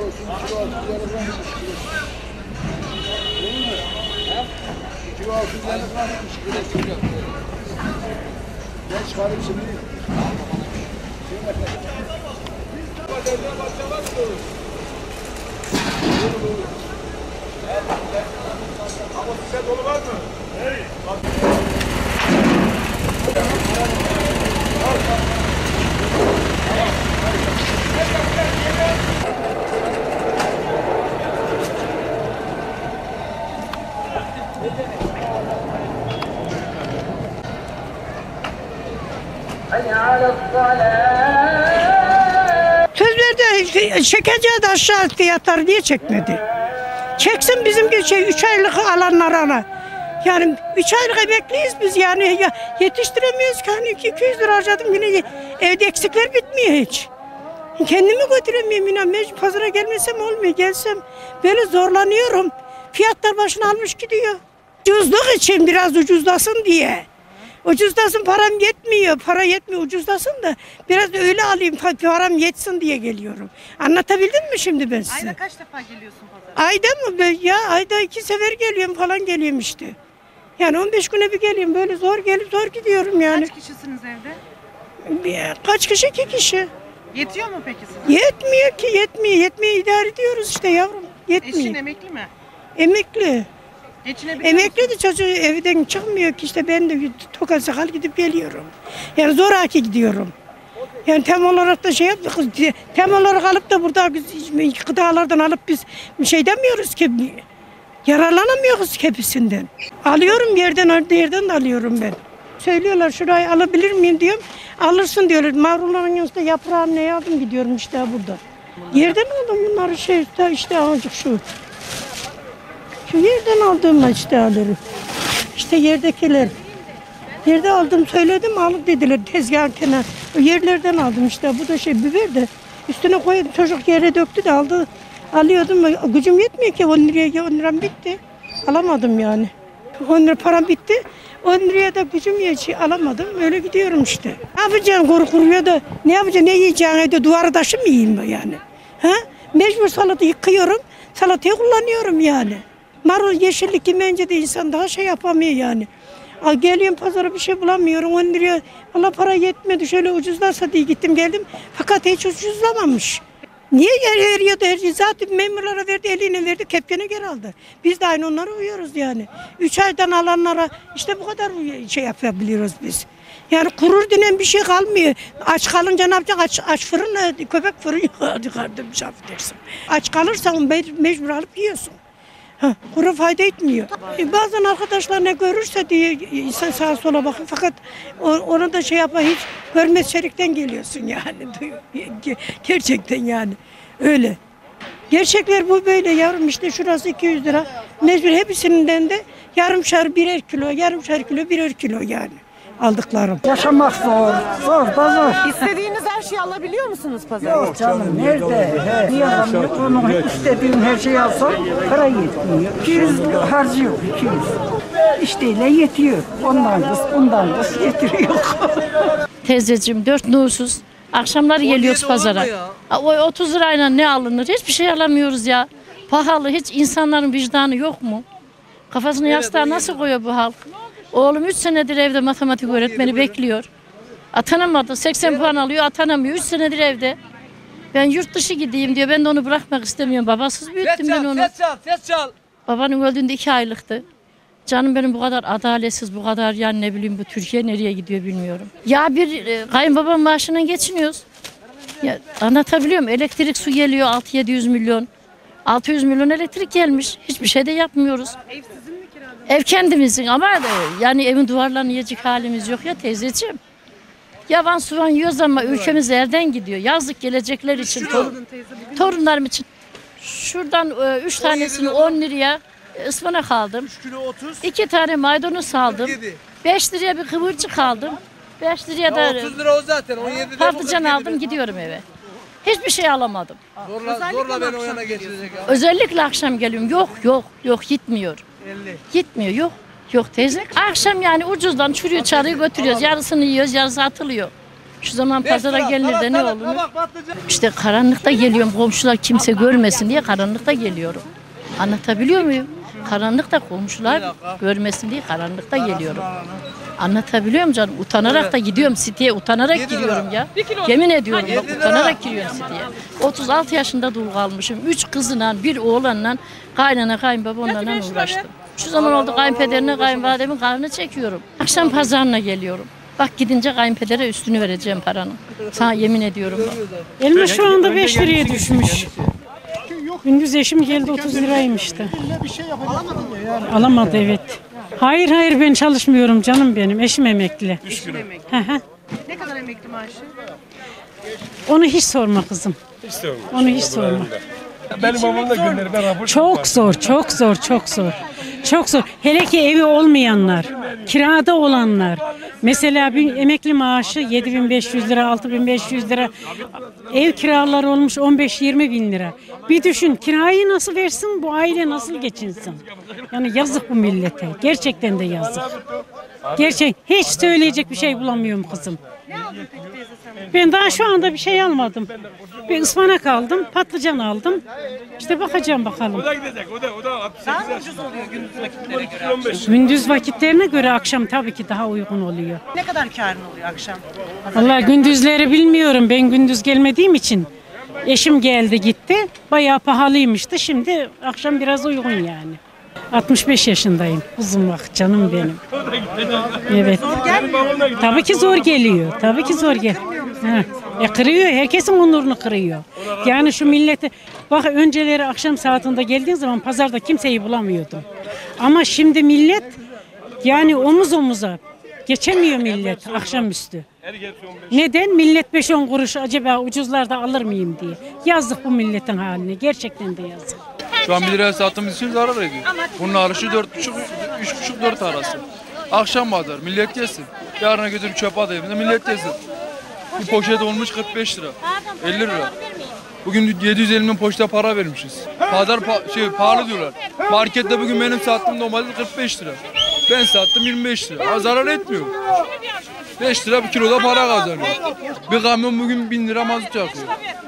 Kilo 600 lira varmış. Ben çıkarayım şimdi. Ama size dolu var mı? Evet. Söz verdi, çekeceği de aşağı fiyatları niye çekmedi? Çeksin bizim 3 aylık alanlara. Yani 3 aylık emekliyiz biz yani yetiştiremiyoruz ki. Hani 200 lira harcadım yine evde eksikler bitmiyor hiç. Kendimi götüremiyorum yine mecbur pazara gelmesem olmuyor. Gelsem böyle zorlanıyorum. Fiyatlar başına almış gidiyor. Ucuzluk için biraz ucuzlasın diye. Ucuzlasın param yetmiyor. Para yetmiyor ucuzlasın da biraz öyle alayım param yetsin diye geliyorum. Anlatabildim mi şimdi ben size? Ayda kaç defa geliyorsun pazara? Ayda mı? Ya ayda 2 sefer geliyorum falan geliyorum işte. Yani 15 güne bir geliyorum böyle zor gelip zor gidiyorum yani. Kaç kişisiniz evde? Kaç kişi? 2 kişi. Yetiyor mu peki size? Yetmiyor ki yetmiyor idare ediyoruz işte yavrum. Yetmiyor. Eşin emekli mi? Emekli. Geçinebiliyor musun? Emekli de çocuğu evden çıkmıyor ki işte ben de tokat sakal gidip geliyorum. Yani zoraki gidiyorum. Yani tem olarak da şey yaptık. Tem olarak alıp da burada gıdalardan alıp biz bir şey demiyoruz ki. Yararlanamıyoruz ki hepsinden. Alıyorum yerden de alıyorum ben. Söylüyorlar şurayı alabilir miyim diyorum. Alırsın diyorlar. Marulların yanında yaprağını ne aldım gidiyorum işte burada. Yerden aldım bunları işte azıcık şu. Şu yerden aldığımla işte alırım. İşte yerdekiler. Yerde aldım söyledim alıp dediler tezgahın kenarı. O yerlerden aldım işte bu da biber de üstüne koydum çocuk yere döktü de aldı. Alıyordum gücüm yetmiyor ki 10 liram bitti. Alamadım yani. 10 lira param bitti. 10 liraya da gücüm alamadım. Öyle gidiyorum işte. Ne yapacaksın kuruyor da ne yapacaksın ne yiyeceksin evde duvarı taşı mı yiyeyim ben yani? Ha? Mecbur salata yıkıyorum. Salatayı kullanıyorum yani. Marul yeşillik yemeyince de insan daha şey yapamıyor yani. Geliyorum pazara bir şey bulamıyorum 10 liraya. Valla para yetmedi şöyle ucuzlarsa diye gittim geldim. Fakat hiç ucuzlamamış. Niye veriyordu her şey? Zaten memurlara verdi, eline verdi, kepkene geri aldı. Biz de aynı onlara uyuyoruz yani. 3 aydan alanlara işte bu kadar şey yapabiliyoruz biz. Yani kurur denen bir şey kalmıyor. Aç kalınca ne yapacaksın? Aç fırın, köpek fırın yukarıda bir şey dersin. Aç kalırsan mecbur alıp yiyorsun. Kuru fayda etmiyor. Bazen arkadaşlar ne görürse diye insan sağa sola bakın fakat ona da şey yapma hiç görmez şerikten geliyorsun yani. Gerçekten yani öyle. Gerçekler bu böyle yavrum işte şurası 200 lira. Mecbur hepsinden de yarımşar birer kilo, yarımşar kilo birer kilo yani aldıklarım. Yaşamak zor, zor. İstediğiniz her şeyi alabiliyor musunuz pazarda? Yok canım, nerede? Niye alamıyor? Onun istediğin her şeyi alsan para yetmiyor. 200 harcıyor, 200. İşteyle yetiyor. Ondan kız, bundan kız yetiriyor. Teyzeciğim 4 nursuz. Akşamları geliyoruz pazara. O 30 lirayla ne alınır? Hiçbir şey alamıyoruz ya. Pahalı. Hiç insanların vicdanı yok mu? Kafasını yastığa nasıl koyuyor bu halk? Oğlum 3 senedir evde matematik öğretmeni bekliyor. Atanamadı. 80 puan alıyor, atanamıyor. 3 senedir evde. Ben yurt dışı gideyim diyor. Ben de onu bırakmak istemiyorum. Babasız büyüttüm ben onu. Ses çal. Babanın öldüğünde 2 aylıktı. Canım benim bu kadar adaletsiz, bu kadar yani ne bileyim bu Türkiye nereye gidiyor bilmiyorum. Ya bir kayınbabam maaşından geçiniyoruz. Ya anlatabiliyor muyum? Elektrik su geliyor 600-700 milyon. 600 milyon elektrik gelmiş. Hiçbir şey de yapmıyoruz. Ev sizin mi kirada? Ev kendimizin ama yani evin duvarlarını yiyecek halimiz yok ya teyzeciğim. Yavan soğan yiyoruz ama ülkemiz elden gidiyor. Yazlık gelecekler için, torunlarım için. Şuradan 3 tanesini 10 liraya ıspanak aldım. 3 kilo 30. 2 tane maydanoz aldım. 47. 5 liraya bir kıvırcık aldım. 5 liraya da 30 lira o zaten. 17 lira. patlıcan aldım gidiyorum eve. Hiçbir şey alamadım. Zorla beni o yana geçirecek ya. Özellikle akşam geliyorum. Yok gitmiyor. 50. Gitmiyor yok teyze. Akşam yani ucuzdan çürüyor çarıyı götürüyoruz. Yarısını yiyoruz yarısı atılıyor. Şu zaman pazara gelinir de ne olur? İşte karanlıkta geliyorum. Komşular kimse görmesin diye karanlıkta geliyorum. Anlatabiliyor muyum? Karanlıkta komşular görmesin diye karanlıkta geliyorum. Anlatabiliyor muyum canım? Utanarak da gidiyorum siteye. Utanarak giriyorum ya. Yemin ediyorum bak utanarak giriyorum siteye. 36 yaşında dul kalmışım. 3 kızla bir oğlanla kaynana kayınbaba onlarla uğraştım. Şu zaman oldu kayınpederine kayınvalidemin karnını çekiyorum. Akşam pazarına geliyorum. Bak gidince kayınpedere üstünü vereceğim paranın. Sana yemin ediyorum bak. Elma şu anda 5 liraya düşmüş. Gündüz eşim geldi 30 liraymıştı. Alamadı evet. Hayır ben çalışmıyorum canım benim. Eşim emekli. Eşim emekli. Hı hı. Ne kadar emekli maaşı? Onu hiç sorma kızım. Onu hiç sorma. Benim babam da gönderdi. Ben rapor Çok zor, çok zor, çok zor. Çok zor. Hele ki evi olmayanlar, kirada olanlar. Mesela bir emekli maaşı 7.500 lira, 6.500 lira. Ev kiraları olmuş 15-20 bin lira. Bir düşün kirayı nasıl versin, bu aile nasıl geçinsin? Yani yazık bu millete. Gerçekten de yazık. Hiç söyleyecek bir şey bulamıyorum kızım. Ben daha şu anda bir şey almadım. Bir ıspanak aldım, patlıcan aldım. İşte bakacağım bakalım. O da gidecek. O da 68 Daha mı yaş. ucuz oluyor gündüz vakitlere göre? 15. Gündüz vakitlerine göre akşam tabii ki daha uygun oluyor. Ne kadar karın oluyor akşam? Pazara Vallahi gündüzleri bilmiyorum. Ben gündüz gelmediğim için eşim geldi gitti. Bayağı pahalıymıştı. Şimdi akşam biraz uygun yani. 65 yaşındayım. Uzun bak canım benim. Evet. Tabii ki zor geliyor. Tabii ki zor gel. Kırıyor. Herkesin onurunu kırıyor. Yani şu milleti bak önceleri akşam saatinde geldiğin zaman pazarda kimseyi bulamıyordum. Ama şimdi millet yani omuz omuza geçemiyor millet akşamüstü. Neden? Millet 5-10 kuruş acaba ucuzlarda alır mıyım diye. Yazık bu milletin haline. Gerçekten de yazık. Şu an 1 liraya sattığımız için zarar ediyor. Bunun arışı 3,5-4 arası. Akşam pazar millet yesin. Yarına götürüp çöpe atayım da millet yesin. Bir poşet olmuş 45 lira. 50 lira. Bugün 750 milyon poşete para vermişiz. Pazar pahalı diyorlar. Markette bugün benim sattığım domates 45 lira. Ben sattım 25 lira. Ha, zarar etmiyor. 5 lira bir kiloda para kazanıyor. Bir kamyon bugün 1000 lira mazot yakıyor.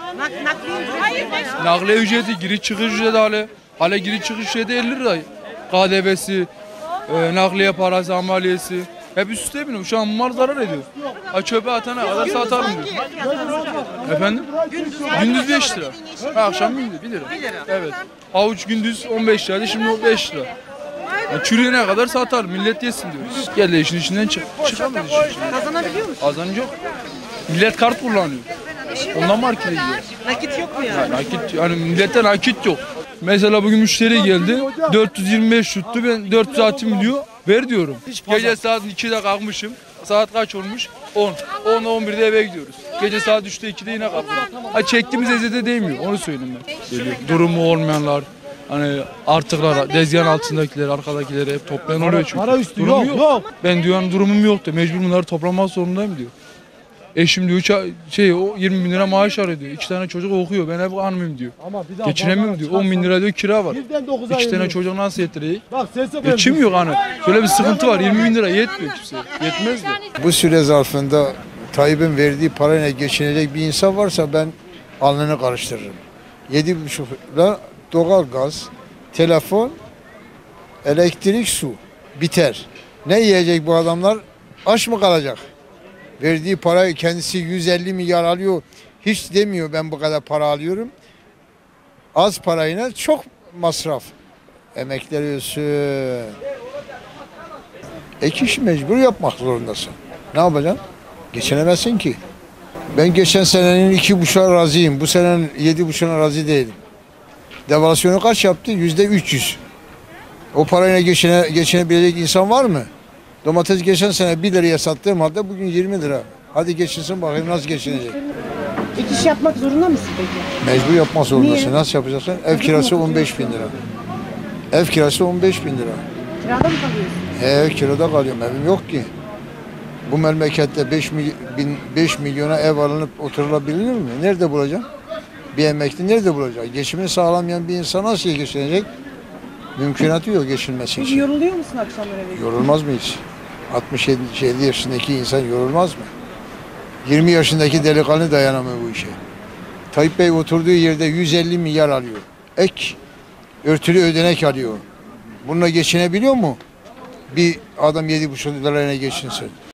Nakliye ücreti, giriş çıkış ücreti hale giriş çıkış ücreti 50 lira. KDV'si, nakliye parası, amaliyesi. Hep üst üste biniyor. Şu an bunlar zarar ediyor. Ha çöpe atana kadar satarım diyor. Efendim? Gündüz 5 lira. Ha, akşam 1 lira. Evet. Havuç gündüz 15 liraydı, şimdi o 5 lira. Yani çürüyene kadar satar, millet yesin diyoruz. Gel de işin içinden çıkamaz işin içinden. Kazanabiliyor musun? Kazanç yok. Millet kart kullanıyor. Ondan markete gidiyor. Nakit yok mu yani? Nakit, yani millette nakit yok. Mesela bugün müşteri geldi, 425 tuttu, ben 400 atayım diyor, ver diyorum. Gece saat 2'de kalkmışım, saat kaç olmuş? 10. 10'da 11'de eve gidiyoruz. Gece saat 3'te 2'de yine kalkıyoruz. Ha çektiğimiz eziyete değmiyor, onu söyleyeyim ben. Geliyor. Durumu olmayanlar, hani artıklar, dezgahın altındakiler, arkadakileri hep toplayan oluyor çünkü. Para üstü Durumu yok. Ben diyor hani durumum yok diyor, mecbur bunları toplamak zorundayım diyor. Eşim diyor o 20 bin lira maaş arıyor diyor. 2 tane çocuk okuyor. Ben hep hanımım diyor. Geçinemiyorum diyor. 10 bin lira diyor kira var. 2 tane çocuk nasıl yettireyim? Geçim hani. Böyle bir sıkıntı var. 20 bin lira yetmiyor kimseye. Yetmez de. Bu süre zarfında Tayyip'in verdiği parayla geçinecek bir insan varsa ben alnını karıştırırım. 7,5 lira doğal gaz, telefon, elektrik, su biter. Ne yiyecek bu adamlar? Aç mı kalacak? Verdiği parayı kendisi 150 milyar alıyor. Hiç demiyor ben bu kadar para alıyorum. Az parayla çok masraf. Emekler ölsün. Ek işi mecbur yapmak zorundasın. Ne yapacaksın? Geçinemezsin ki. Ben geçen senenin 2,5'a razıyım. Bu senenin 7,5'a razı değilim. Devalüasyonu kaç yaptı? %300. O parayla geçinebilecek insan var mı? Domates geçen sene 1 liraya sattığım halde bugün 20 lira. Hadi geçinsin bakayım nasıl geçinecek. Ek iş yapmak zorunda mısın peki? Mecbur yapmak zorundasın. Nasıl yapacaksın? Ev kirası 15 bin lira. Ev kirası 15 bin lira. Kirada mı kalıyorsun? Ev kirada kalıyorum. Evim yok ki. Bu memlekette 5 milyona ev alınıp oturulabilir mi? Nerede bulacağım? Bir emekli nerede bulacak? Geçimini sağlamayan bir insan nasıl geçinecek? Mümkünatı yok geçinmesi için. Yoruluyor musun akşamları eve? Yorulmaz mı hiç? 67 yaşındaki insan yorulmaz mı? 20 yaşındaki delikanlı dayanamıyor bu işe. Tayyip Bey oturduğu yerde 150 milyar alıyor. Ek örtülü ödenek alıyor. Bununla geçinebiliyor mu? Bir adam 7,5 lirayla geçinsin.